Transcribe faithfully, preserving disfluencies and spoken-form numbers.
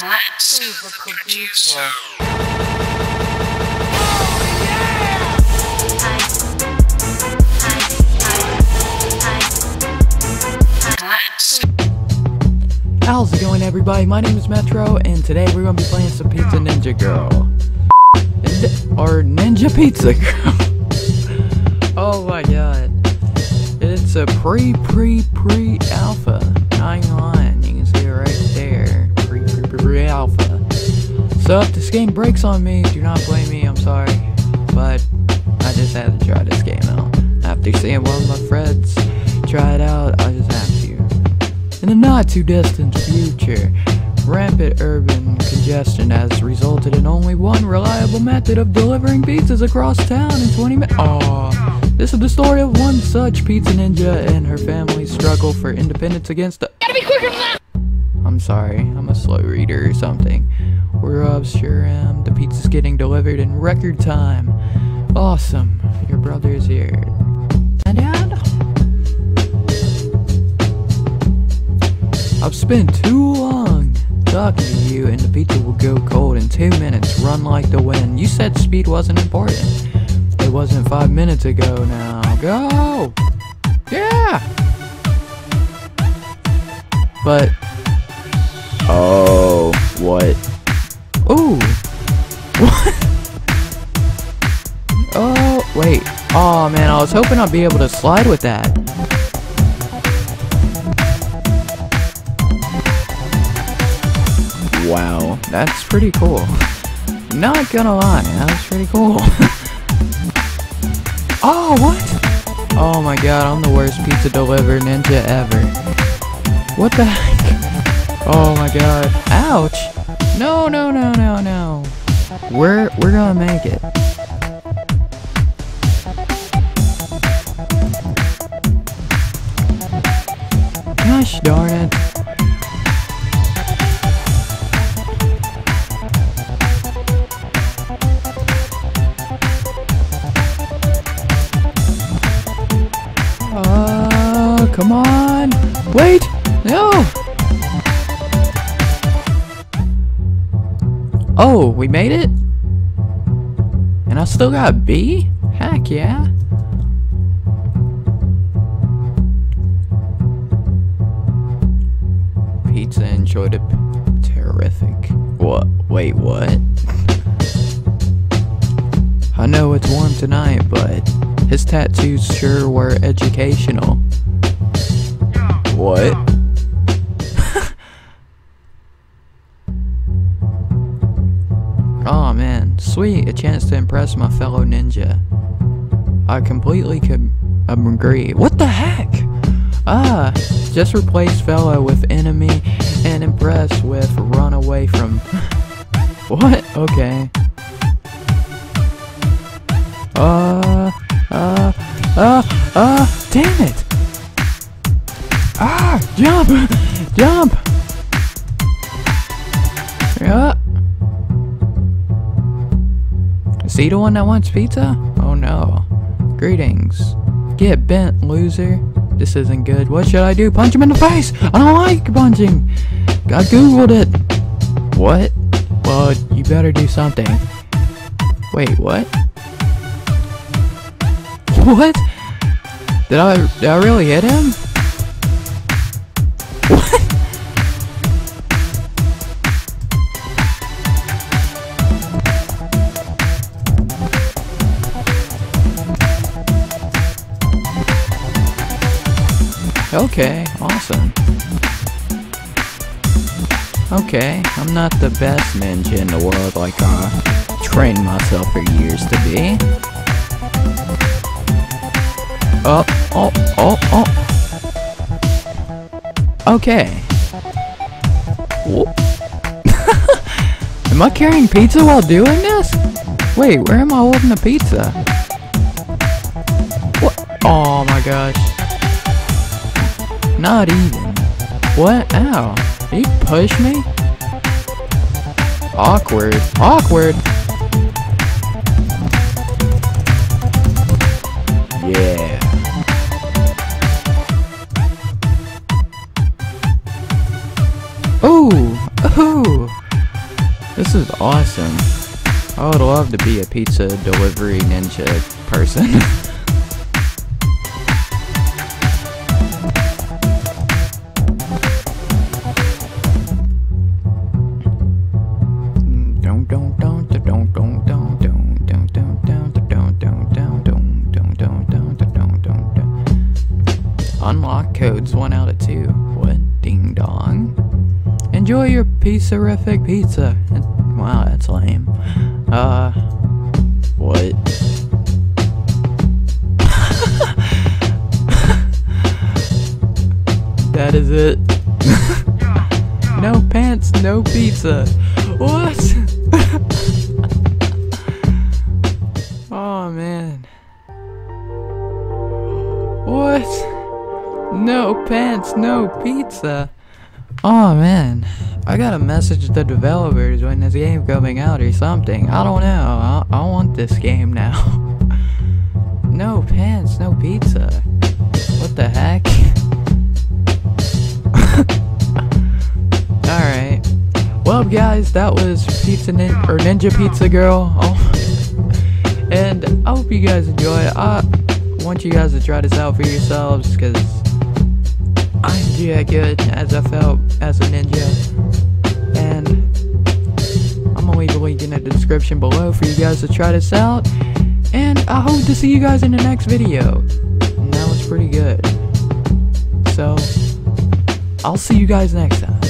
Super producer. How's it going, everybody? My name is Metro, and today we're gonna be playing some Pizza Ninja Girl. Or Ninja Pizza Girl. Oh my god. It's a pre-pre-pre-alpha. nine one. You can see it right there. Pre-pre-pre-alpha. So if this game breaks on me, do not blame me, I'm sorry. But I just had to try this game out. After seeing one of my friends try it out, I just have to. In the not too distant future, rampant urban congestion has resulted in only one reliable method of delivering pizzas across town in twenty minutes. Aww. This is the story of one such pizza ninja and her family's struggle for independence against the- Gotta be quicker than that! I'm sorry, I'm a slow reader or something. We're up, sure am. The pizza's getting delivered in record time. Awesome. Your brother's here. And Dad? I've spent too long talking to you, and the pizza will go cold in two minutes. Run like the wind. You said speed wasn't important. It wasn't five minutes ago now. Go! Yeah! But... Oh, what? Ooh! What? Oh, wait. Oh man, I was hoping I'd be able to slide with that. Wow, that's pretty cool. Not gonna lie, that's pretty cool. Oh, what? Oh my god, I'm the worst pizza delivery ninja ever. What the heck? Oh my god. Ouch! No, no, no, no, no. We're, we're gonna make it. Gosh darn it. Uh, come on! Wait! No! Oh, we made it? And I still got a B? Heck yeah! Pizza enjoyed it. Terrific. What? Wait, what? I know it's warm tonight, but his tattoos sure were educational. What? Oh man, sweet, a chance to impress my fellow ninja. I completely could agree. What the heck? Ah, just replace fellow with enemy and impress with run away from. What? Okay. Uh, uh, uh, uh, damn it! Ah, jump! Jump! Yeah. Is he the one that wants pizza? Oh no. Greetings. Get bent, loser. This isn't good. What should I do? Punch him in the face! I don't like punching! I googled it! What? Well, you better do something. Wait, what? What? Did I, did I really hit him? What? Okay, awesome. Okay, I'm not the best ninja in the world like I trained myself for years to be. Oh, oh, oh, oh. Okay. Am I carrying pizza while doing this? Wait, where am I holding the pizza? What? Oh my gosh. Not even. What? Ow. Did he push me? Awkward. Awkward. Yeah. Ooh. Ooh. This is awesome. I would love to be a pizza delivery ninja person. Unlock codes one out of two. What? Ding dong. Enjoy your pizza-rific pizza. Wow, that's lame. Uh, what? That is it. No pants, no pizza. What? Oh man. What? No pants, no pizza. Oh man, I gotta message the developers when this game coming out or something. I don't know. I, I want this game now. No pants, no pizza. What the heck? Alright. Well guys, that was Pizza Nin or Ninja Pizza Girl. Oh. And I hope you guys enjoy it. I want you guys to try this out for yourselves because I enjoy it good as I felt as a ninja. And I'm gonna leave a link in the description below for you guys to try this out. And I hope to see you guys in the next video. And that was pretty good. So I'll see you guys next time.